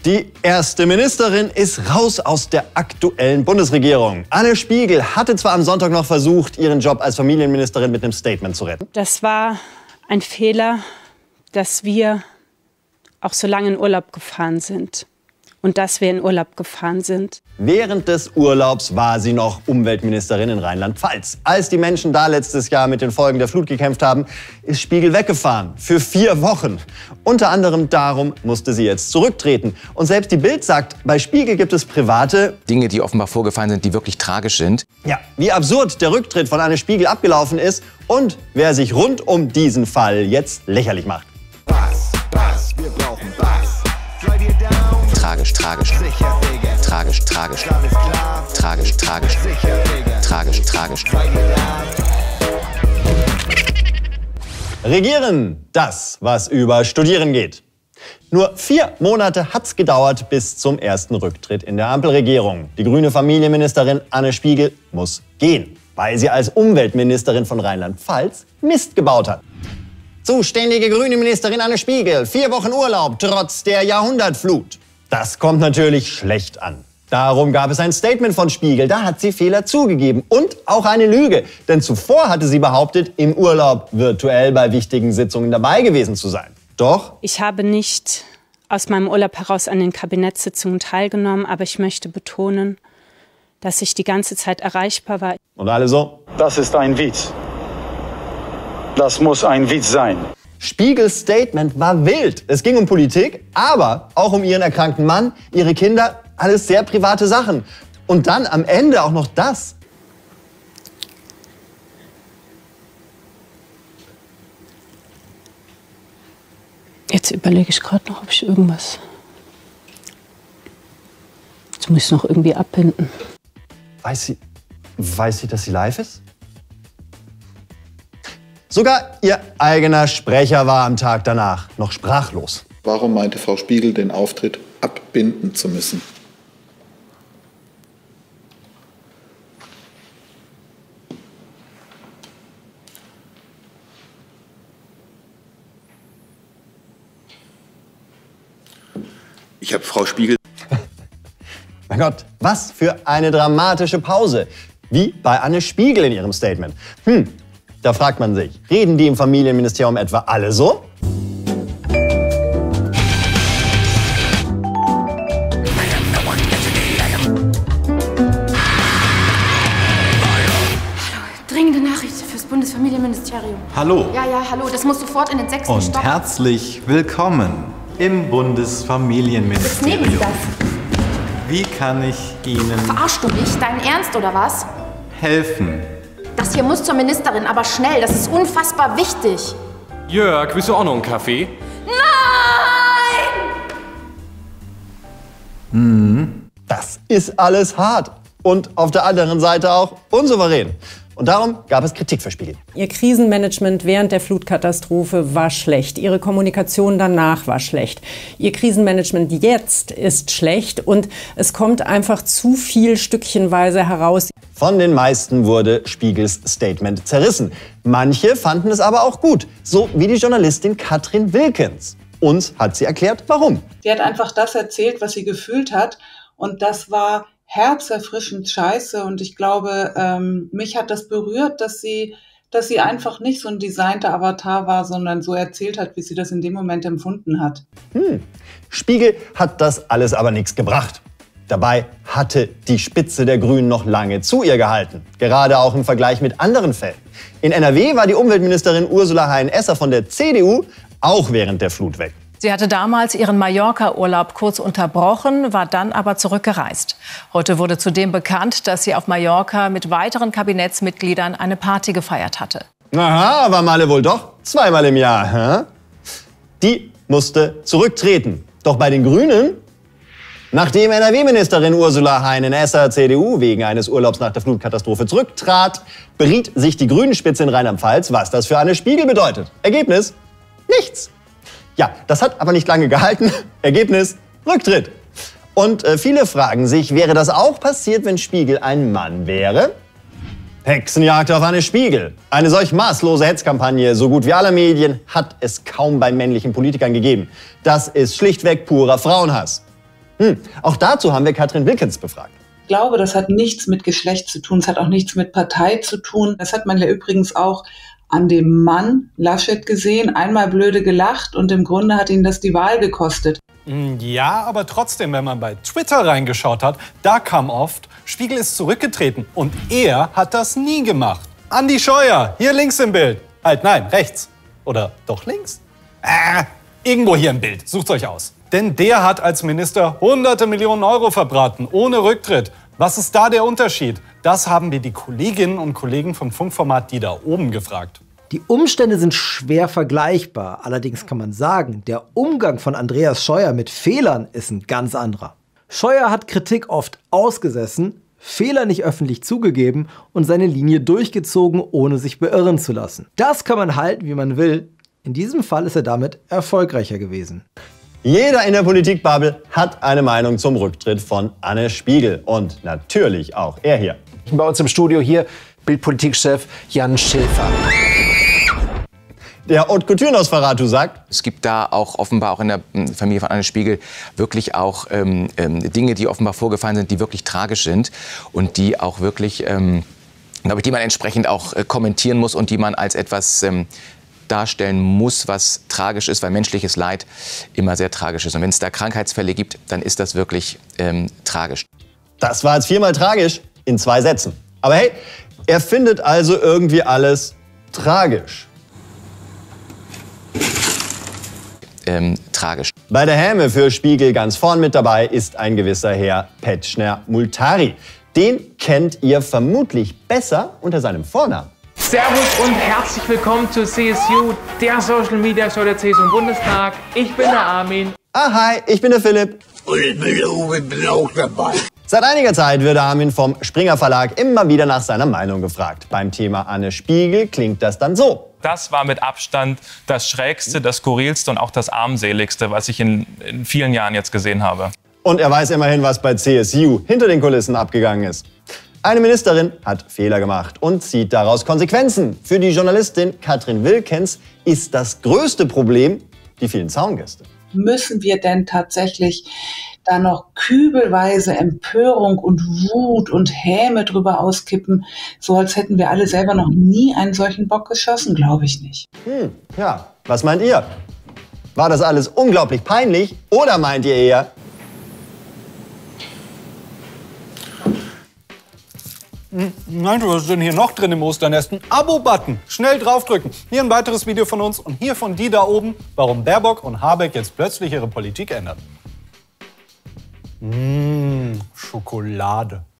Die erste Ministerin ist raus aus der aktuellen Bundesregierung. Anne Spiegel hatte zwar am Sonntag noch versucht, ihren Job als Familienministerin mit einem Statement zu retten. Das war ein Fehler, dass wir auch so lange in Urlaub gefahren sind. Und dass wir in Urlaub gefahren sind. Während des Urlaubs war sie noch Umweltministerin in Rheinland-Pfalz. Als die Menschen da letztes Jahr mit den Folgen der Flut gekämpft haben, ist Spiegel weggefahren. Für 4 Wochen. Unter anderem darum musste sie jetzt zurücktreten. Und selbst die Bild sagt, bei Spiegel gibt es private Dinge, die offenbar vorgefallen sind, die wirklich tragisch sind. Ja, wie absurd der Rücktritt von Anne Spiegel abgelaufen ist und wer sich rund um diesen Fall jetzt lächerlich macht. Bass, wir brauchen Bass. Tragisch, tragisch. Tragisch, tragisch. Tragisch, tragisch. Tragisch, tragisch. Regieren, das, was über Studieren geht. Nur 4 Monate hat's gedauert bis zum ersten Rücktritt in der Ampelregierung. Die grüne Familienministerin Anne Spiegel muss gehen, weil sie als Umweltministerin von Rheinland-Pfalz Mist gebaut hat. Zuständige grüne Ministerin Anne Spiegel, 4 Wochen Urlaub trotz der Jahrhundertflut. Das kommt natürlich schlecht an. Darum gab es ein Statement von Spiegel, da hat sie Fehler zugegeben und auch eine Lüge. Denn zuvor hatte sie behauptet, im Urlaub virtuell bei wichtigen Sitzungen dabei gewesen zu sein. Doch ich habe nicht aus meinem Urlaub heraus an den Kabinettssitzungen teilgenommen, aber ich möchte betonen, dass ich die ganze Zeit erreichbar war. Und alle so? Das ist ein Witz. Das muss ein Witz sein. Spiegels Statement war wild. Es ging um Politik, aber auch um ihren erkrankten Mann, ihre Kinder, alles sehr private Sachen. Und dann am Ende auch noch das. Jetzt überlege ich gerade noch, ob ich irgendwas... Jetzt muss ich noch irgendwie abbinden. Weiß sie, dass sie live ist? Sogar ihr eigener Sprecher war am Tag danach noch sprachlos. Warum meinte Frau Spiegel, den Auftritt abbinden zu müssen? Ich habe Frau Spiegel... Mein Gott, was für eine dramatische Pause. Wie bei Anne Spiegel in ihrem Statement. Da fragt man sich, reden die im Familienministerium etwa alle so? Dringende Nachricht fürs Bundesfamilienministerium. Hallo. Ja, hallo, das muss sofort in den 6. Und Stock. herzlich willkommen im Bundesfamilienministerium. Jetzt nehmen Sie das. Wie kann ich Ihnen Verarschst du mich? Dein Ernst oder was? helfen? Das hier muss zur Ministerin, aber schnell. Das ist unfassbar wichtig. Jörg, willst du auch noch einen Kaffee? Nein! Das ist alles hart. Und auf der anderen Seite auch unsouverän. Und darum gab es Kritik für Spiegel. Ihr Krisenmanagement während der Flutkatastrophe war schlecht. Ihre Kommunikation danach war schlecht. Ihr Krisenmanagement jetzt ist schlecht und es kommt einfach zu viel stückchenweise heraus. Von den meisten wurde Spiegels Statement zerrissen. Manche fanden es aber auch gut, so wie die Journalistin Katrin Wilkens. Uns hat sie erklärt, warum. Sie hat einfach das erzählt, was sie gefühlt hat. Und das war herzerfrischend scheiße. Und ich glaube, mich hat das berührt, dass sie einfach nicht so ein designter Avatar war, sondern so erzählt hat, wie sie das in dem Moment empfunden hat. Spiegel hat das alles aber nichts gebracht. Dabei hatte die Spitze der Grünen noch lange zu ihr gehalten. Gerade auch im Vergleich mit anderen Fällen. In NRW war die Umweltministerin Ursula Hein-Esser von der CDU auch während der Flut weg. Sie hatte damals ihren Mallorca-Urlaub kurz unterbrochen, war dann aber zurückgereist. Heute wurde zudem bekannt, dass sie auf Mallorca mit weiteren Kabinettsmitgliedern eine Party gefeiert hatte. Aha, war Malle wohl doch zweimal im Jahr. Hä? Die musste zurücktreten. Doch bei den Grünen, nachdem NRW-Ministerin Ursula Hein-Esser, CDU, wegen eines Urlaubs nach der Flutkatastrophe zurücktrat, beriet sich die Grünen-Spitze in Rheinland-Pfalz, was das für Anne Spiegel bedeutet. Ergebnis? Nichts. Ja, das hat aber nicht lange gehalten. Ergebnis? Rücktritt. Und viele fragen sich, wäre das auch passiert, wenn Spiegel ein Mann wäre? Hexenjagd auf Anne Spiegel. Eine solch maßlose Hetzkampagne, so gut wie aller Medien, hat es kaum bei männlichen Politikern gegeben. Das ist schlichtweg purer Frauenhass. Auch dazu haben wir Katrin Wilkens befragt. Ich glaube, das hat nichts mit Geschlecht zu tun, es hat auch nichts mit Partei zu tun. Das hat man ja übrigens auch an dem Mann Laschet gesehen. Einmal blöde gelacht und im Grunde hat ihn das die Wahl gekostet. Ja, aber trotzdem, wenn man bei Twitter reingeschaut hat, da kam oft, Spiegel ist zurückgetreten und er hat das nie gemacht. Andi Scheuer, hier links im Bild. Halt, nein, rechts. Oder doch links? Irgendwo hier im Bild, sucht's euch aus. Denn der hat als Minister hunderte Millionen Euro verbraten, ohne Rücktritt. Was ist da der Unterschied? Das haben wir die Kolleginnen und Kollegen vom Funkformat Die da oben gefragt. Die Umstände sind schwer vergleichbar. Allerdings kann man sagen, der Umgang von Andreas Scheuer mit Fehlern ist ein ganz anderer. Scheuer hat Kritik oft ausgesessen, Fehler nicht öffentlich zugegeben und seine Linie durchgezogen, ohne sich beirren zu lassen. Das kann man halten, wie man will. In diesem Fall ist er damit erfolgreicher gewesen. Jeder in der Politikbubble hat eine Meinung zum Rücktritt von Anne Spiegel. Und natürlich auch er hier. Bei uns im Studio hier Bild-Politikchef Jan Schilfer. Der Haute Couture-Nosferatu sagt, es gibt da auch offenbar auch in der Familie von Anne Spiegel wirklich auch Dinge, die offenbar vorgefallen sind, die wirklich tragisch sind und die auch wirklich, glaube ich, die man entsprechend auch kommentieren muss und die man als etwas darstellen muss, was tragisch ist, weil menschliches Leid immer sehr tragisch ist. Und wenn es da Krankheitsfälle gibt, dann ist das wirklich tragisch. Das war jetzt 4-mal tragisch in 2 Sätzen. Aber hey, er findet also irgendwie alles tragisch. Tragisch. Bei der Häme für Spiegel ganz vorn mit dabei ist ein gewisser Herr Petschner-Multari. Den kennt ihr vermutlich besser unter seinem Vornamen. Servus und herzlich willkommen zu CSU, der Social Media Show der CSU im Bundestag. Ich bin der Armin. Hi, ich bin der Philipp. Und ich bin auch dabei. Seit einiger Zeit wird Armin vom Springer Verlag immer wieder nach seiner Meinung gefragt. Beim Thema Anne Spiegel klingt das dann so. Das war mit Abstand das Schrägste, das Skurrilste und auch das Armseligste, was ich in vielen Jahren jetzt gesehen habe. Und er weiß immerhin, was bei CSU hinter den Kulissen abgegangen ist. Eine Ministerin hat Fehler gemacht und zieht daraus Konsequenzen. Für die Journalistin Katrin Wilkens ist das größte Problem die vielen Zaungäste. Müssen wir denn tatsächlich da noch kübelweise Empörung und Wut und Häme drüber auskippen, so als hätten wir alle selber noch nie einen solchen Bock geschossen? Glaube ich nicht. Ja, was meint ihr? War das alles unglaublich peinlich oder meint ihr eher, Nein, was ist denn hier noch drin im Osternesten? Abo-Button, schnell draufdrücken. Hier ein weiteres Video von uns und hier von Die da oben, warum Baerbock und Habeck jetzt plötzlich ihre Politik ändern. Schokolade.